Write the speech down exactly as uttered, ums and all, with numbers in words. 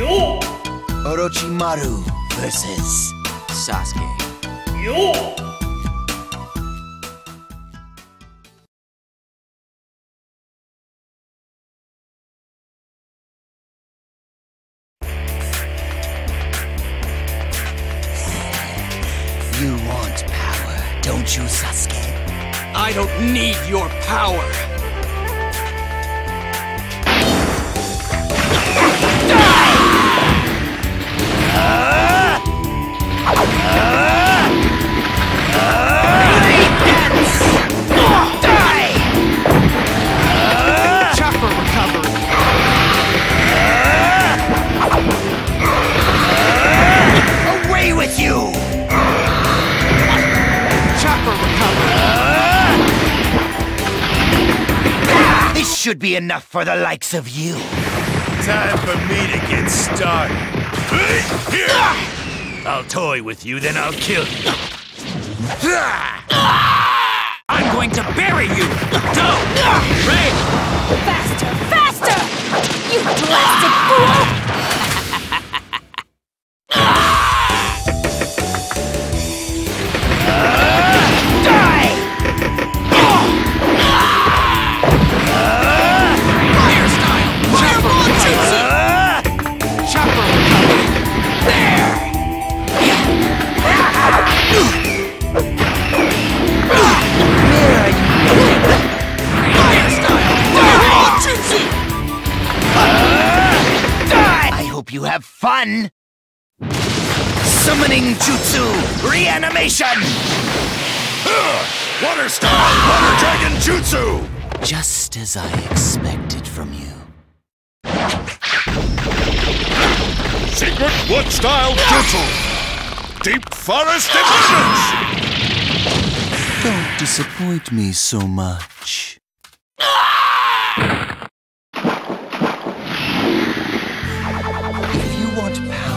Orochimaru versus Sasuke. You want power, don't you, Sasuke? I don't need your power. Should be enough for the likes of you. Time for me to get started. Here! I'll toy with you, then I'll kill you. I'm going to bury you! Go! Ray! Faster! Faster! You blasted fool! You have fun! Summoning Jutsu Reanimation! Uh, water style Water Dragon Jutsu! Just as I expected from you. Secret Wood Style Jutsu! Deep Forest Emergence! Don't disappoint me so much. If you want power,